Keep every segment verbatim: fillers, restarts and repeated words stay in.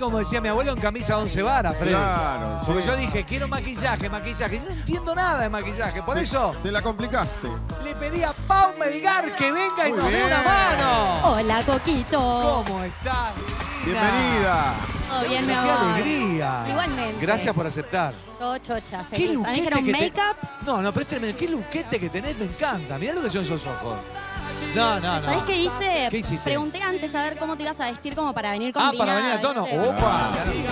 como decía mi abuelo, en camisa once varas, Freddy. Claro, Porque sí. yo dije, quiero maquillaje, maquillaje. Yo no entiendo nada de maquillaje. Por eso Te la complicaste. le pedí a Pau Melgar que venga y Muy nos dé bien. una mano. Hola, Coquito. ¿Cómo estás, divina? Bienvenida. Todo bien, mi ¡Qué amor. alegría! Igualmente. Gracias por aceptar. Yo, chocha, ¿Qué feliz. A mí luquete dijeron que te- make-up. No, no, pero es tremendo. ¿Qué luquete que tenés? Me encanta. Mirá lo que son esos ojos. No, no, no. ¿Sabés qué hice? ¿Qué hiciste? Pregunté antes a ver cómo te ibas a vestir como para venir Ah, combinada. para venir a tono. ¿viste? ¡Opa!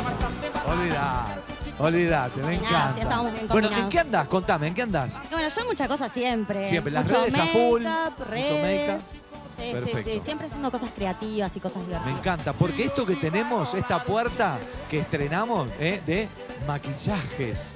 Olvidate. Olvidate, me Nada, encanta. sí, estábamos bien Bueno, ¿en combinados. qué andás? Contame, ¿en qué andás? Y bueno, yo mucha cosa siempre. Siempre, las Mucho redes a make full, up, mucho redes. make-up. Sí, sí, Perfecto. sí. Siempre haciendo cosas creativas y cosas Me divertidas. encanta, porque esto que tenemos, esta puerta que estrenamos ¿eh? de maquillajes,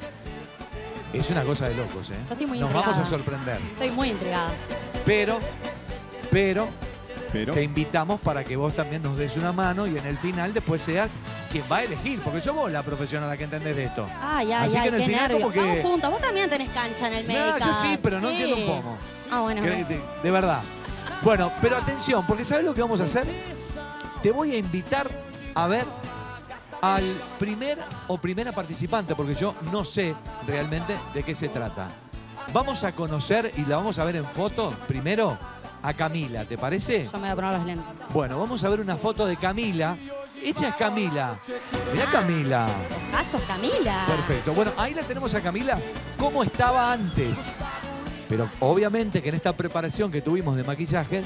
es una cosa de locos, ¿eh? Yo estoy muy Nos intrigada. vamos a sorprender. Estoy muy intrigada. Pero, pero, Pero. te invitamos para que vos también nos des una mano y en el final después seas quien va a elegir, porque sos vos la profesional la que entendés de esto. Ay, ay, Así ay, que en el qué final nervios. como que- Vamos juntos. Vos también tenés cancha en el No, make-up. yo sí, pero no Sí. entiendo un pomo. Ah, bueno. Que- De, de verdad. Bueno, pero atención, porque ¿sabes lo que vamos a hacer? Te voy a invitar a ver al primer o primera participante, porque yo no sé realmente de qué se trata. Vamos a conocer y la vamos a ver en foto primero a Camila, ¿te parece? Yo me voy a poner los lentes. Bueno, vamos a ver una foto de Camila. Ella es Camila. Mirá Camila. ¿Casos, Camila? Perfecto. Bueno, ahí la tenemos a Camila. ¿Cómo estaba antes? Pero obviamente que en esta preparación que tuvimos de maquillaje,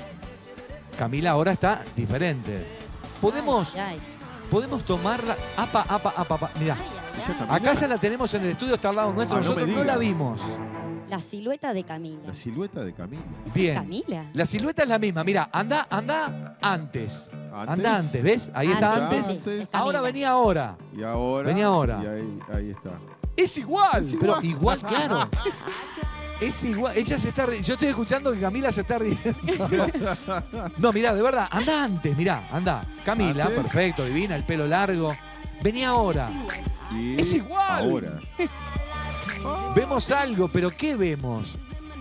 Camila ahora está diferente. Podemos, Ay, ay. podemos tomarla. Apa, apa, apa, apa. Mirá, Ay, ay, ay. acá ya la tenemos en el estudio, está al lado nuestro. Ah, no me Nosotros no digas. la vimos. La silueta de Camila. La silueta de Camila. ¿Esa Bien. es Camila? La silueta es la misma. Mira, anda, anda antes. Antes. Anda antes, ¿ves? Ahí está Antes, antes. sí, Antes. es Camila. Ahora venía ahora. Y ahora. Vení ahora. Y ahí, ahí está. Es igual. Es Pero igual. igual, claro. Es igual. Ella se está riendo. Yo estoy escuchando que Camila se está riendo. No, mirá, de verdad. Anda antes, mirá, anda. Camila, Antes. perfecto, divina, el pelo largo. Vení ahora. Y Es igual. Ahora. Vemos algo, pero ¿qué vemos?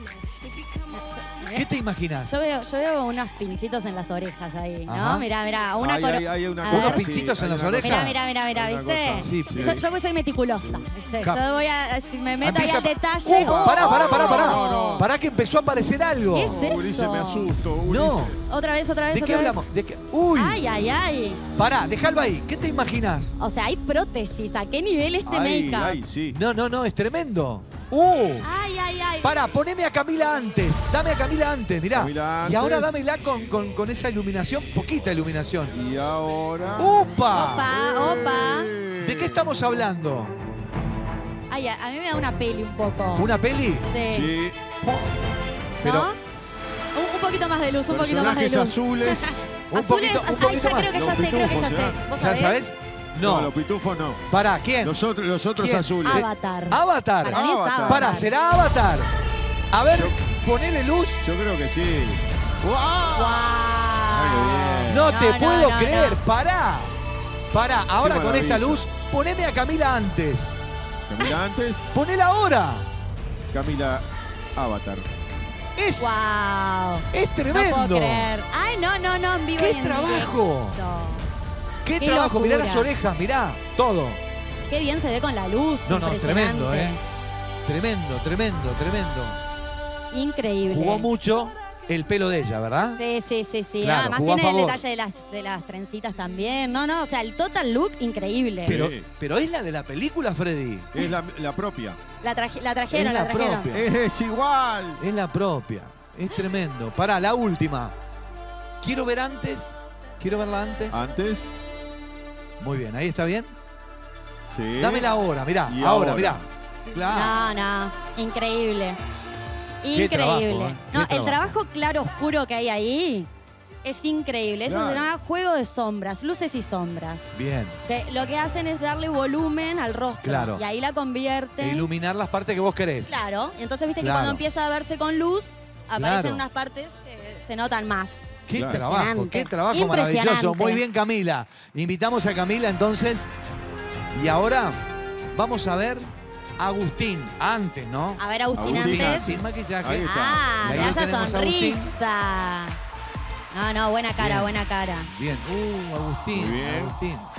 ¿Qué te imaginas? Yo veo, yo veo unos pinchitos en las orejas ahí, ¿no? Ajá. Mirá, mirá, una Hay- coro- hay- hay una A cosa, ¿Unos ver. sí, pinchitos en hay las una orejas? Mirá, cosa. mirá, mirá, mirá, Hay una ¿viste? cosa. Sí, Sí. Yo, yo pues soy meticulosa, ¿viste? Cap- Yo voy a, si me meto ahí Empieza- al detalle... Uh, ¡oh! pará, pará, pará, pará. No, no. Pará que empezó a aparecer algo. ¿Qué es eso? Ulises, me asusto. No. Ulises. Otra vez, otra vez, ¿De qué otra vez. hablamos? ¿De qué? Uy. Ay, ay, ay. Pará, dejalo ahí. ¿Qué te imaginas? O sea, hay prótesis. ¿A qué nivel este Ay, make-up? ay, sí. No, no, no, es tremendo. ¡Uh! Ay, ay, ay. Pará, poneme a Camila antes. Dame a Camila antes, mirá. Camila Y ahora antes. dámela con, con, con esa iluminación, poquita iluminación. Y ahora. ¡Upa! Opa, opa. ¿De qué estamos hablando? Ay, a, a mí me da una peli un poco. ¿Una peli? Sí. Sí. Pero ¿No? Un, un poquito más de luz, un poquito más de Personajes luz. azules. un Azules, poquito, un ay, poquito ya más. creo que Los ya sé, creo que ya pitufos, sé. ¿será? ¿Vos ¿Ya sabés? sabés? No, No. los pitufos no. Pará, ¿quién? Los otros, los otros ¿Quién? azules. Avatar. Avatar. Para mí es Avatar. Avatar. Pará, ¿será Avatar? A ver, Yo- ponele luz. Yo creo que sí. ¡Wow! ¡Guau! Ay, qué bien. No, No, te no, puedo no, creer. no. Pará. Pará, ahora Qué con esta maravilla. luz, poneme a Camila antes. Camila antes. Ponela ahora. Camila Avatar. Es, ¡Wow! es No tremendo. puedo creer. Ay, no, no, no, en vivo ¡Qué y en trabajo! directo. Qué, Qué trabajo, mirá locura. las orejas, mirá, todo. Qué bien se ve con la luz. No, no, impresionante. tremendo, ¿eh? Tremendo, tremendo, tremendo. Increíble. Jugó mucho el pelo de ella, ¿verdad? Sí, sí, sí, sí. Claro, Además jugó a tiene el favor. detalle de las, de las trencitas también. No, no, o sea, el total look increíble. Pero, Sí. pero es la de la película, Freddy. Es la, la propia. La, traje- la trajeron, Es la, la trajeron. propia. Es, es igual. Es la propia. Es tremendo. Pará, la última. Quiero ver antes. Quiero verla antes. Antes. Muy bien, ahí está bien. Sí. Dámela ahora, mirá. Y Ahora, ahora. mirá. Claro. No, no, increíble. Qué trabajo, Increíble. ¿eh? Qué No, el trabajo. trabajo claro oscuro que hay ahí es increíble. Eso Claro. se llama juego de sombras, luces y sombras. Bien. Que lo que hacen es darle volumen al rostro. Claro. Y ahí la E convierten. iluminar las partes que vos querés. Claro. Y entonces viste Claro. que cuando empieza a verse con luz, aparecen Claro. unas partes que se notan más. Qué Claro. trabajo, Impresionante. qué trabajo Impresionante. maravilloso. Muy bien, Camila. Invitamos a Camila entonces. Y ahora vamos a ver a Agustín. Antes, ¿no? A ver, Agustín, Agustín, antes. Sin maquillaje. Ahí está. Ah, Ahí mirá lo esa tenemos a Agustín. sonrisa. No, no, buena cara, Bien. buena cara. Bien. Uh, Agustín. Muy bien. Agustín.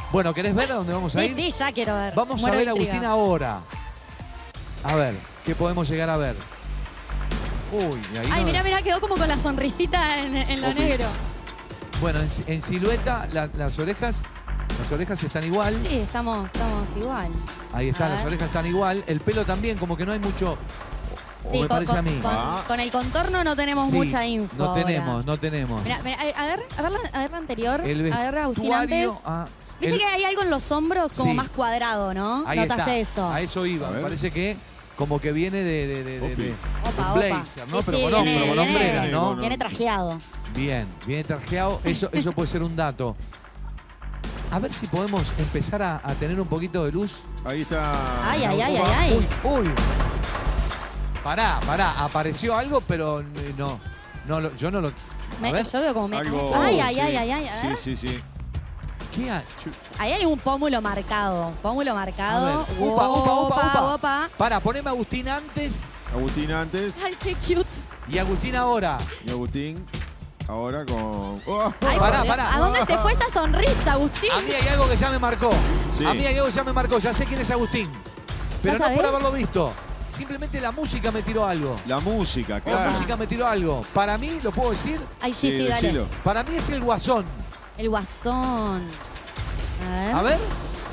Bueno, ¿querés ver a dónde vamos a Sí, ir? sí, ya quiero ver. Vamos Muero a ver de a intriga. Agustín ahora. A ver, ¿qué podemos llegar a ver? Uy, ahí Ay, no- mirá, mirá, quedó como con la sonrisita en, en lo Ok. negro. Bueno, en, en silueta, la- las orejas, las orejas están igual. Sí, estamos, estamos igual. Ahí está, A las ver. orejas están igual. El pelo también, como que no hay mucho. O Sí, me con, parece con- a mí. con- Ah. con el contorno no tenemos Sí, mucha info. No ahora. tenemos, no tenemos. Mirá, mirá, a ver, a ver, la, a ver la anterior. El a ver, Agustín, antes. vestuario. ah, Viste el- que hay algo en los hombros como Sí. más cuadrado, ¿no? Ahí ¿Notaste está. eso? A eso iba. A Me ver. parece que como que viene de, de, de, de- Ok. de- Opa, un opa. blazer, ¿no? Sí, pero sí, con hombro, viene- con viene- hombreras, ¿no? no. Viene trajeado. Bien, viene trajeado. Eso, eso puede ser un dato. A ver si podemos empezar a, a tener un poquito de luz. Ahí está. Ay, ay, ay, Upa, ay, ay. Uy, uy. Pará, pará. Apareció algo, pero eh, no. no lo- yo no lo. A Me- ver, yo veo como me... Algo. Ay, ay, sí. ay, ay, ay. A ver. Sí, sí, sí. ¿qué hay? Ahí hay un pómulo marcado. Pómulo marcado. A ver, upa, upa, upa, upa. opa. Pará, poneme a Agustín antes Agustín antes Ay, qué cute. y Agustín ahora. y Agustín ahora con. ¡Oh! Ay, Pará, por Dios. pará. ¿A dónde se fue esa sonrisa, Agustín? A mí hay algo que ya me marcó. Sí. A mí hay algo que ya me marcó. Ya sé quién es Agustín. Pero ¿Ya no por sabés? haberlo visto. Simplemente la música me tiró algo. La música, La claro. música me tiró algo. Para mí, ¿lo puedo decir? Ay, sí, sí, dale. decilo. Para mí es el Guasón. El guasón. A ver. A ver.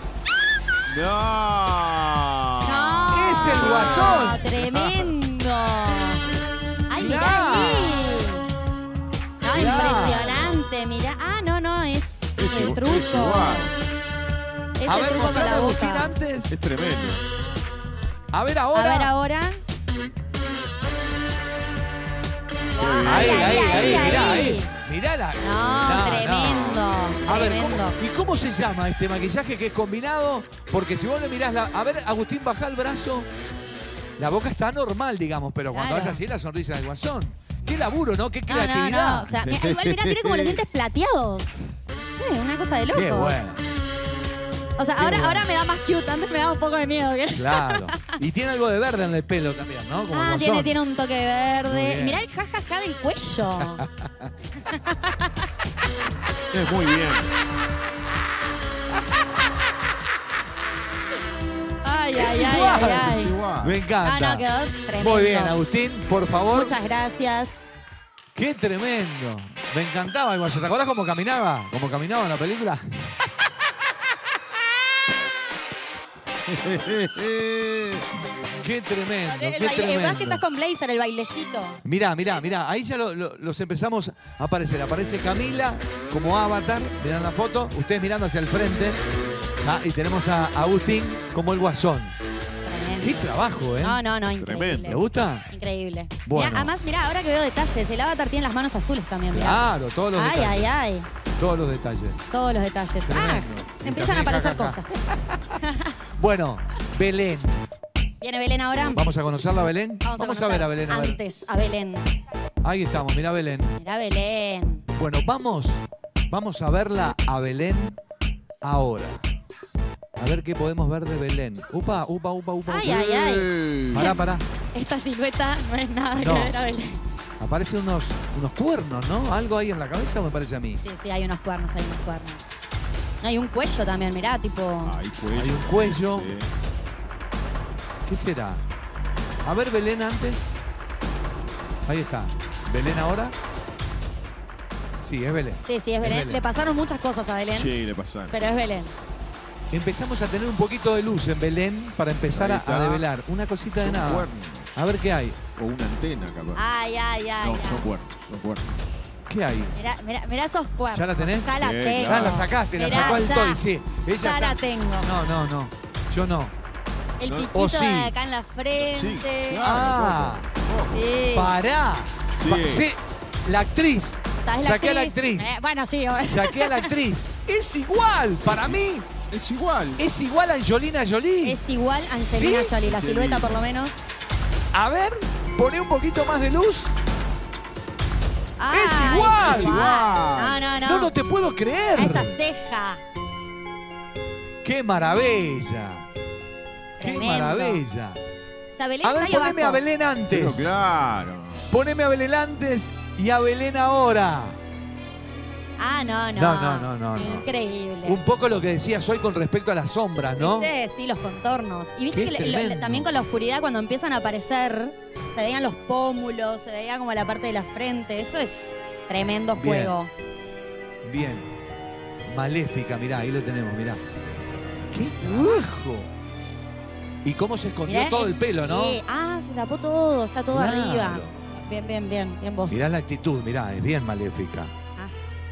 ¡No! No. ¡Es el Guasón! ¡Tremendo! ¡Ay, mirá Mirá. ahí! No, Mirá. impresionante, mirá. Ah, no, no, es Es el igu- truco. es igual. Es A el ver, truco con mostrame a la Agustín boca. antes. Es tremendo. A ver A ahora. ver ahora. Ahí, Ay, ahí, ahí, ay, mirá, ahí. ahí. Mirá No, tremendo. A ver, tremendo. ¿cómo, ¿y cómo se llama este maquillaje que es combinado? Porque si vos le mirás la... A ver, Agustín, bajá el brazo. La boca está normal, digamos, pero cuando Claro. es así es la sonrisa del Guasón. Qué laburo, ¿no? Qué No, no, creatividad. no. O sea, mirá, igual mirá, tiene como los dientes plateados. Sí, una cosa de loco. Qué bueno. O sea, Qué ahora, bueno. ahora me da más cute. Antes me daba un poco de miedo. ¿qué? Claro. Y tiene algo de verde en el pelo también, ¿no? Como el Ah, Guasón. tiene, tiene un toque Muy verde. bien. Mirá el jajaja del cuello. Es muy bien. Ay, Es ay, ay, igual, ay, ay. Es igual. Me Ah, encanta. no, quedó tremendo. Muy bien, Agustín, por favor. Muchas gracias. Qué tremendo. Me encantaba el Guasón. ¿Te acordás cómo caminaba? ¿Cómo caminaba en la película? Qué tremendo, El qué baile- el verdad que tremendo. estás con Blazer, el bailecito. Mirá, mirá, mirá. Ahí ya lo- lo- los empezamos a aparecer. Aparece Camila como avatar. Mirá la foto. Ustedes mirando hacia el frente. Ah, y tenemos a Agustín como el Guasón. Tremendo. Qué trabajo, ¿eh? No, no, no, increíble. Tremendo. ¿Le gusta? Increíble. Bueno. Mirá, además, mirá, ahora que veo detalles, el avatar tiene las manos azules también, mirá. Claro, todos los Ay, detalles. ay, ay. Todos los detalles. Todos los detalles. Tremendo. Ah, Y empiezan a también aparecer jajaja. cosas. Bueno, Belén. Viene Belén ahora. ¿Vamos a conocerla a Belén? Vamos, a, conocer ver a Belén, a ver. Antes, a Belén. Ahí estamos, mirá Belén. Mirá Belén. Bueno, vamos, vamos a verla a Belén ahora. A ver qué podemos ver de Belén. Upa, upa, upa, upa. Ay, upa. ay, ay. Pará, pará. Esta silueta no es nada No. que ver a Belén. Aparecen unos, unos cuernos, ¿no? ¿Algo ahí en la cabeza me parece a mí? Sí, sí, hay unos cuernos, hay unos cuernos. No, hay un cuello también, mirá, tipo... Ay, cuello. Hay un cuello. Sí. ¿Qué será? A ver Belén antes. Ahí está. ¿Belén ahora? Sí, es Belén. Sí, sí, es Belén. Le pasaron muchas cosas a Belén, Sí, le pasaron. pero es Belén. Empezamos a tener un poquito de luz en Belén para empezar Ahí a, está. a develar. Una cosita de Son nada. cuernos. A ver qué hay. O una antena, capaz. Ay, ay, ay. no, ay. son cuernos, son cuernos. ¿Qué hay? Mirá, mirá, mirá esos cuernos. ¿Ya la tenés? Ya la Sí, tengo. Ah, la sacaste, la Mirá, sacó el ya. Toy, sí. Ella Ya está- la tengo. No, no, no. Yo no. El No. piquito Oh, sí. de acá en la frente. Sí, claro. Ah, ojo, ojo. Sí. pará. Sí. Pa- sí, la actriz. ¿Sabés la Saqué a la actriz. Eh, bueno, sí. obvio. Saqué a la actriz. Es igual. Para mí, Es igual. es igual a Angelina Jolie. Es igual a Angelina ¿Sí? Jolie, la Sí. silueta por lo menos. A ver, poné un poquito más de luz. Ah, Es igual. Es igual. No, no, no. No, no te puedo creer. A esa ceja. ¡Qué maravilla! ¡Qué Tremendo. maravilla! O sea, Belén A ver, está ahí poneme abajo. a Belén Pero antes. claro. Poneme a Belén antes y a Belén ahora. Ah, no, no. No, no, no, no, no. Increíble. Un poco lo que decías hoy con respecto a las sombras, ¿no? ¿Viste? Sí, los contornos. Y viste Qué que le- lo- tremendo. también con la oscuridad, cuando empiezan a aparecer, se veían los pómulos, se veía como la parte de la frente. Eso es tremendo Bien. juego. Bien. Maléfica, mirá, ahí lo tenemos, mirá. ¡Qué trabajo! Y cómo se escondió Mirá, todo el pelo, ¿no? Sí. Ah, se tapó todo, está todo Claro. arriba. Bien, bien, bien, bien vos. Mirá la actitud, mirá, es bien maléfica. Ah.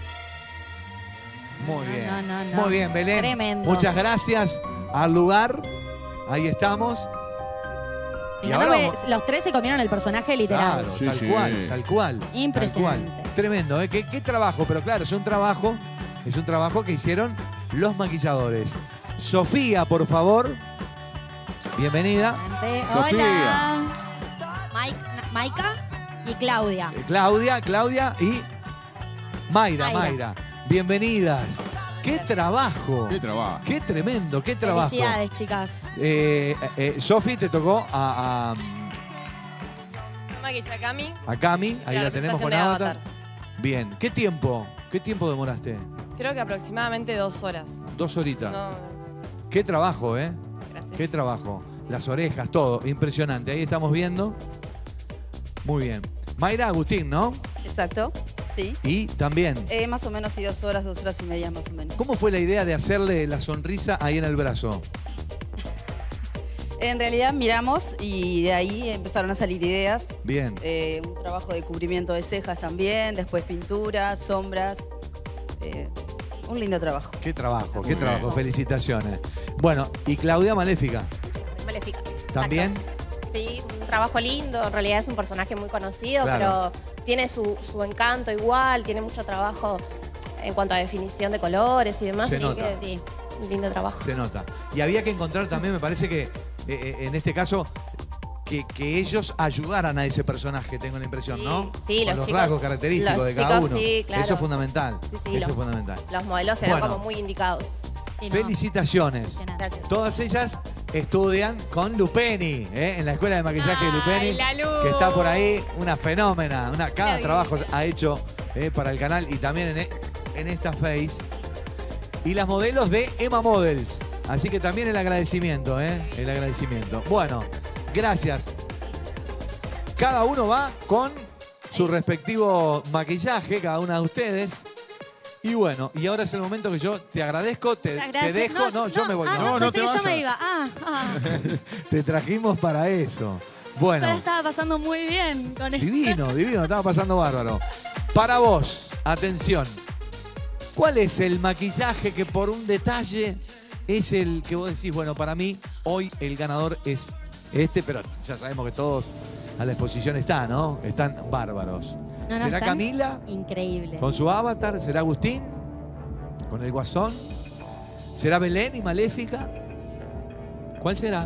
Muy No, bien. no, no, no. Muy bien, Belén. Tremendo. Muchas gracias al lugar. Ahí estamos. Me Y encantó ahora porque los tres se comieron el personaje literal. Claro, Sí, tal sí. cual, tal cual. Impresionante. Tal cual. Tremendo, ¿eh? ¿Qué, qué trabajo? Pero claro, es un trabajo, es un trabajo que hicieron los maquilladores. Sofía, por favor. Bienvenida. Adelante. Sofía. Hola. Mike- Maika y Claudia. Eh, Claudia, Claudia y Mayra, Mayra. Mayra. Bienvenidas. ¡Qué trabajo! Qué trabajo. ¡Qué tremendo! ¡Qué trabajo! Felicidades, chicas. Eh, eh, Sofi, te tocó a, Maquilla Cami. a, a Cami. Ahí la la tenemos representación con de Avatar. Avatar. Bien. ¿Qué tiempo? ¿Qué tiempo demoraste? Creo que aproximadamente dos horas. Dos horitas. No, Qué trabajo, ¿eh? gracias. Qué trabajo. Las orejas, todo. Impresionante. Ahí estamos viendo. Muy bien. Mayra, Agustín, ¿no? Exacto, sí. Y también. Eh, más o menos, sí, dos horas, dos horas y media más o menos. ¿Cómo fue la idea de hacerle la sonrisa ahí en el brazo? En realidad miramos y de ahí empezaron a salir ideas. Bien. Eh, un trabajo de cubrimiento de cejas también, después pinturas, sombras. Eh, un lindo trabajo. Qué trabajo, qué Muy trabajo. bien. Felicitaciones. Bueno, y Claudia Maléfica. Maléfica. ¿También? Exacto. Sí, un trabajo lindo. En realidad es un personaje muy conocido, Claro. pero tiene su, su encanto igual, tiene mucho trabajo en cuanto a definición de colores y demás. Se así nota. que sí, un lindo trabajo. Se nota. Y había que encontrar también, me parece que eh, eh, en este caso, que, que ellos ayudaran a ese personaje, tengo la impresión, Sí, ¿no? sí, Con los los chicos- rasgos característicos los de cada chicos, uno. sí, claro. Eso es fundamental. Sí, sí, Eso los- es fundamental. Los modelos eran Bueno. como muy indicados. Sí, no, Felicitaciones. impresionante. Gracias. Todas ellas estudian con Lupeni, ¿eh? En la escuela de maquillaje de Lupeni, Ay, la Lu. que está por ahí, una fenómena. Una, cada Qué trabajo divina. ha hecho eh, para el canal y también en, e- en esta Face. Y las modelos de Emma Models. Así que también el agradecimiento, ¿eh? El agradecimiento. Bueno, gracias. Cada uno va con su respectivo maquillaje, cada una de ustedes. Y bueno, y ahora es el momento que yo te agradezco, te, Muchas te gracias. dejo. No, yo me voy. Ah, no. no, No, no pensé te que yo me vayas. iba. Ah, ah. Te trajimos para eso. Yo la Bueno, estaba pasando muy bien con esto. divino, divino, estaba pasando bárbaro. Para vos, atención. ¿Cuál es el maquillaje que por un detalle es el que vos decís, bueno, para mí hoy el ganador es este, pero ya sabemos que todos a la exposición están, ¿no? Están bárbaros. No, no, ¿Será están Camila Increíble. con su avatar? ¿Será Agustín con el guasón? ¿Será Belén y Maléfica? ¿Cuál será?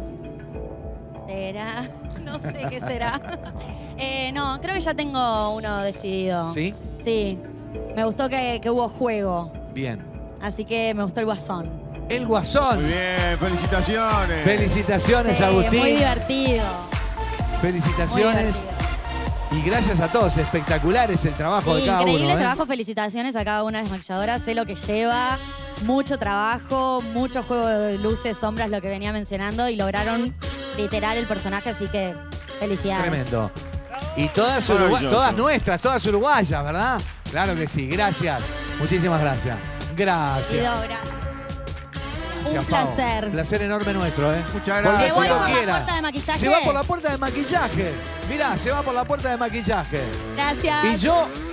¿Será? No sé qué será. Eh, no, creo que ya tengo uno decidido. ¿Sí? Sí. Me gustó que, que hubo juego. Bien. Así que me gustó el guasón. El guasón. Muy bien, felicitaciones. Felicitaciones, Sí, Agustín. muy divertido. Muy Felicitaciones. divertido. Y gracias a todos. Espectacular es el trabajo Sí, de cada increíble uno. ¿eh? trabajo. Felicitaciones a cada una de las maquilladoras. Sé lo que lleva. Mucho trabajo, mucho juego de luces, sombras, lo que venía mencionando. Y lograron literal el personaje. Así que felicidades. Tremendo. Y todas, urugua- Maravilloso. todas nuestras, todas uruguayas, ¿verdad? Claro que sí. Gracias. Muchísimas gracias. Gracias. Guido, gracias. Un Gracias, Pau. placer. Placer enorme nuestro, ¿eh? Muchas Volvé gracias. ¿Me voy cuando por la quiera. puerta de maquillaje? Se va por la puerta de maquillaje. Mirá, se va por la puerta de maquillaje. Gracias. Y yo